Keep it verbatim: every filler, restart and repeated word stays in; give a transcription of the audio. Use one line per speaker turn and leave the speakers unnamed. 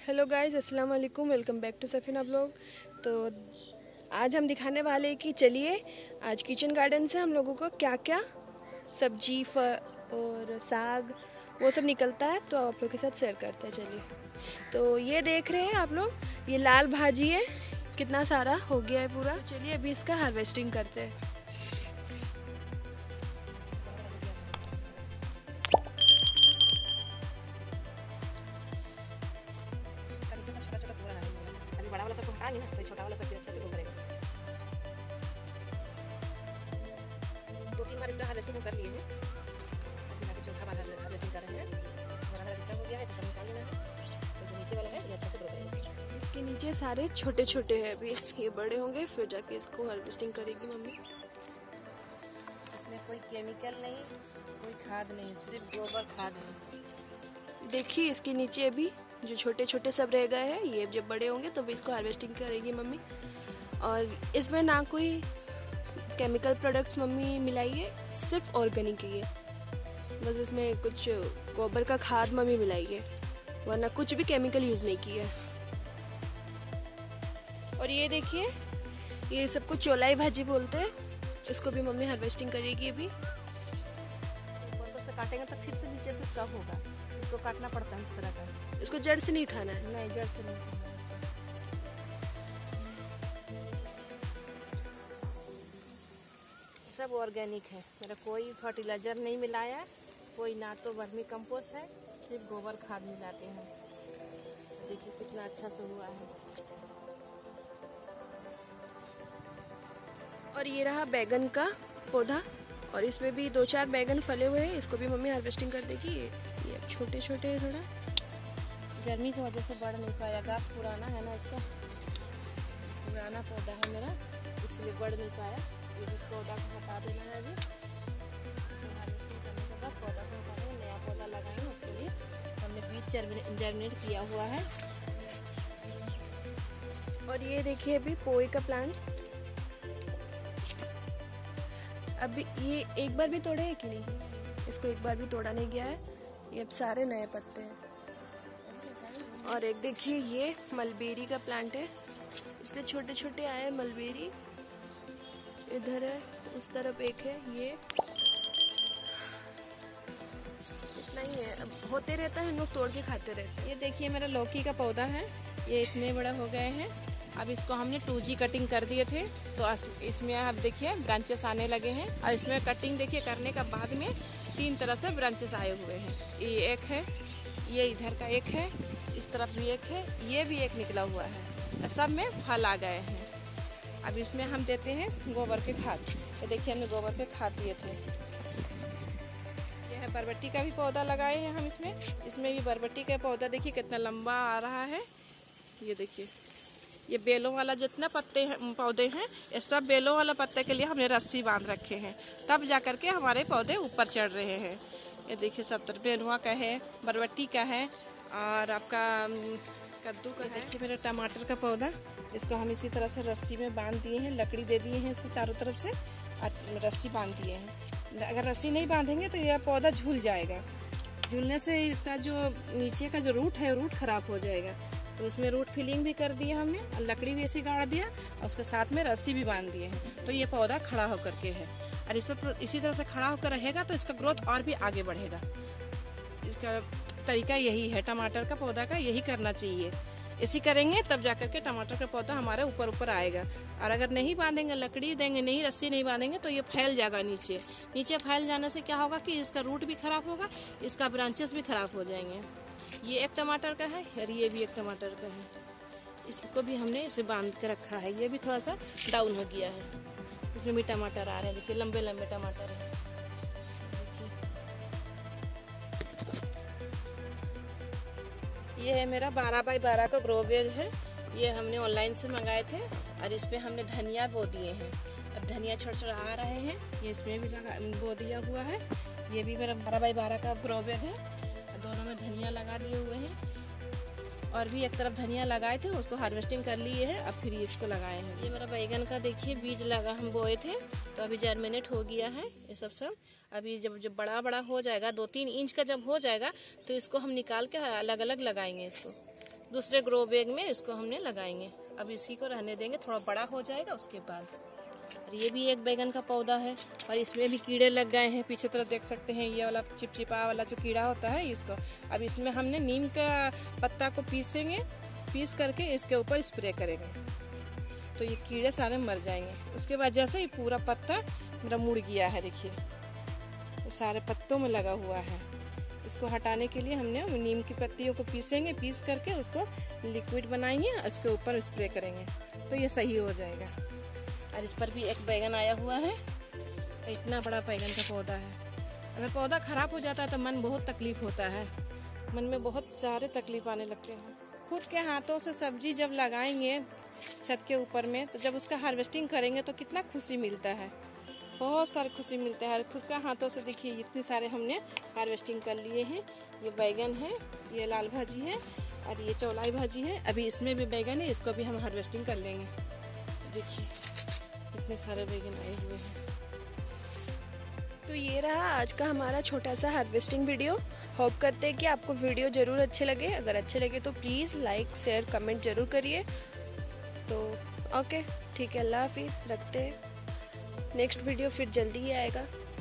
Hello guys, अस्सलाम वालेकुम। Welcome back to Safina blog. तो आज हम दिखाने वाले हैं कि चलिए आज किचन गार्डन से हम लोगों को क्या क्या सब्जी फ और साग वो सब निकलता है, तो आप लोग के साथ शेयर करते हैं। चलिए, तो ये देख रहे हैं आप लोग, ये लाल भाजी है, कितना सारा हो गया है पूरा। तो चलिए अभी इसका हार्वेस्टिंग करते हैं।
बड़ा वाला सबको हटाएंगे ना, तो छोटा वाला सब भी अच्छे से घूम रहेगा। दो तीन बार इसका हार्वेस्टिंग कर लिए हैं, फिर आगे चौथा बार हार्वेस्टिंग कर रहे हैं। बड़ा वाला जितना हो गया है इसे सब निकाल लेना है, तो जो नीचे वाला है ये अच्छे से ग्रो करेगा।
इसके नीचे सारे छोटे छोटे हैं, अभी ये बड़े होंगे फिर जाके इसको हार्वेस्टिंग करेगी मम्मी।
इसमें कोई केमिकल नहीं, कोई खाद नहीं, सिर्फ गोबर खाद है।
देखिए इसके नीचे अभी जो छोटे छोटे सब रह गए हैं, ये जब बड़े होंगे तो भी इसको हार्वेस्टिंग करेगी मम्मी। और इसमें ना कोई केमिकल प्रोडक्ट्स मम्मी मिलाई है, सिर्फ ऑर्गेनिक ही है। बस इसमें कुछ गोबर का खाद मम्मी मिलाई है, वरना कुछ भी केमिकल यूज़ नहीं किया है। और ये देखिए, ये सबको चौलाई भाजी बोलते हैं, इसको भी मम्मी हार्वेस्टिंग करेगी अभी।
ऊपर से काटेंगे तो फिर से नीचे से इसका होगा, इसको काटना पड़ता है इस तरह का।
इसको जड़ से नहीं उठाना है।
नहीं, जड़ से नहीं। सब ऑर्गेनिक है, मेरा कोई फर्टिलाइजर नहीं मिलाया, कोई ना तो वर्मी कंपोस्ट है, सिर्फ गोबर खाद मिलाते हैं। देखिए कितना अच्छा से हुआ है।
और ये रहा बैगन का पौधा, और इसमें भी दो चार बैगन फले हुए हैं, इसको भी मम्मी हार्वेस्टिंग कर देगी। ये ये छोटे छोटे हैं थोड़ा,
गर्मी की वजह से बढ़ नहीं पाया, गाछ पुराना है ना, इसका पुराना पौधा है मेरा, इसलिए बढ़ नहीं पाया। ये भी पौधा को हटा देना है अभी, हार्वेस्टिंग करने के बाद पौधा को हटा देंगे, नया पौधा लगाएंगे। उसके लिए हमने बीज जर्मिनेट किया हुआ है।
और ये देखिए अभी पोए का प्लांट, अभी ये एक बार भी तोड़े है कि नहीं, इसको एक बार भी तोड़ा नहीं गया है, ये अब सारे नए पत्ते हैं। और एक देखिए ये मलबेरी का प्लांट है, इसमें छोटे छोटे आए मलबेरी, इधर है, उस तरफ एक है, ये इतना ही है, अब होते रहता है, हम लोग तोड़ के खाते रहते हैं।
ये देखिए मेरा लौकी का पौधा है, ये इतने बड़ा हो गए हैं। अब इसको हमने टू जी कटिंग कर दिए थे, तो इसमें अब देखिए ब्रांचेस आने लगे हैं। और इसमें कटिंग देखिए करने का बाद में तीन तरह से ब्रांचेस आए हुए हैं। ये एक है, ये इधर का एक है, इस तरफ भी एक है, ये भी एक निकला हुआ है, सब में फल आ गए हैं। अब इसमें हम देते हैं गोबर के खाद। ये देखिए हमने गोबर के खाद दिए थे। ये है बरबट्टी का भी पौधा लगाए हैं हम इसमें, इसमें भी बरबट्टी का पौधा देखिए कितना लंबा आ रहा है। ये देखिए, ये बेलों वाला जितना पत्ते हैं, पौधे हैं, ये सब बेलों वाला पत्ते के लिए हमने रस्सी बांध रखे हैं, तब जा करके हमारे पौधे ऊपर चढ़ रहे हैं। ये देखिए सब तरफ बेलुआ का है, बरबट्टी का है, और आपका कद्दू का है। देखिए मेरा टमाटर का पौधा, इसको हम इसी तरह से रस्सी में बांध दिए हैं, लकड़ी दे दिए हैं इसको चारों तरफ से, और रस्सी बांध दिए हैं। अगर रस्सी नहीं बांधेंगे तो यह पौधा झूल जाएगा, झूलने से इसका जो नीचे का जो रूट है, रूट खराब हो जाएगा। तो उसमें रूट फिलिंग भी कर दिया हमने, और लकड़ी भी ऐसे गाड़ दिया, और उसके साथ में रस्सी भी बांध दिए हैं, तो ये पौधा खड़ा होकर के है। और इस इसी तरह से खड़ा होकर रहेगा तो इसका ग्रोथ और भी आगे बढ़ेगा। इसका तरीका यही है, टमाटर का पौधा का यही करना चाहिए। इसी करेंगे तब जाकर के टमाटर का पौधा हमारे ऊपर ऊपर आएगा। और अगर नहीं बांधेंगे, लकड़ी देंगे नहीं, रस्सी नहीं बांधेंगे, तो ये फैल जाएगा नीचे। नीचे फैल जाने से क्या होगा कि इसका रूट भी खराब होगा, इसका ब्रांचेस भी खराब हो जाएंगे। ये एक टमाटर का है और ये भी एक टमाटर का है, इसको भी हमने इसे बांध के रखा है। ये भी थोड़ा सा डाउन हो गया है, इसमें भी टमाटर आ रहे हैं, देखिए लंबे लंबे टमाटर हैं। ये है मेरा बारह बाई बारह का ग्रो बैग है, ये हमने ऑनलाइन से मंगाए थे, और इस पर हमने धनिया बो दिए हैं। अब धनिया छोटे छोटे आ रहे हैं, ये इसमें भी बो दिया हुआ है। ये भी मेरा बारह बाई बारह का ग्रो बैग है, दोनों में धनिया लगा दिए हुए हैं। और भी एक तरफ धनिया लगाए थे, उसको हार्वेस्टिंग कर लिए हैं, अब फिर इसको लगाए हैं। ये मेरा बैगन का देखिए बीज लगा, हम बोए थे, तो अभी जर्मिनेट हो गया है ये सब सब। अभी जब जब बड़ा बड़ा हो जाएगा, दो तीन इंच का जब हो जाएगा, तो इसको हम निकाल के अलग अलग लगाएंगे। इसको दूसरे ग्रो बैग में इसको हमने लगाएंगे। अब इसी को रहने देंगे, थोड़ा बड़ा हो जाएगा उसके बाद। और ये भी एक बैगन का पौधा है और इसमें भी कीड़े लग गए हैं। पीछे तरफ देख सकते हैं ये वाला चिपचिपा वाला जो कीड़ा होता है इसको। अब इसमें हमने नीम का पत्ता को पीसेंगे, पीस करके इसके ऊपर स्प्रे करेंगे तो ये कीड़े सारे मर जाएंगे। उसके बाद जैसे ही पूरा पत्ता मेरा मुड़ गया है, देखिए ये सारे पत्तों में लगा हुआ है। इसको हटाने के लिए हमने नीम की पत्तियों को पीसेंगे, पीस करके उसको लिक्विड बनाएंगे और उसके ऊपर स्प्रे करेंगे तो ये सही हो जाएगा। और इस पर भी एक बैगन आया हुआ है, इतना बड़ा बैगन का पौधा है। अगर पौधा खराब हो जाता है तो मन बहुत तकलीफ होता है, मन में बहुत सारे तकलीफ आने लगते हैं। खुद के हाथों से सब्जी जब लगाएंगे छत के ऊपर में तो जब उसका हार्वेस्टिंग करेंगे तो कितना खुशी मिलता है, बहुत सारी खुशी मिलता है। खुद का हाथों से देखिए इतने सारे हमने हार्वेस्टिंग कर लिए हैं। ये बैगन है, ये लाल भाजी है और ये चौलाई भाजी है। अभी इसमें भी बैगन है, इसको भी हम हार्वेस्टिंग कर लेंगे। देखिए इतने सारे बैगन आए हुए हैं।
तो ये रहा आज का हमारा छोटा सा हार्वेस्टिंग वीडियो। होप करते हैं कि आपको वीडियो ज़रूर अच्छे लगे। अगर अच्छे लगे तो प्लीज़ लाइक शेयर कमेंट ज़रूर करिए। तो ओके ठीक है, अल्लाह हाफिज़, रखते हैं। नेक्स्ट वीडियो फिर जल्दी ही आएगा।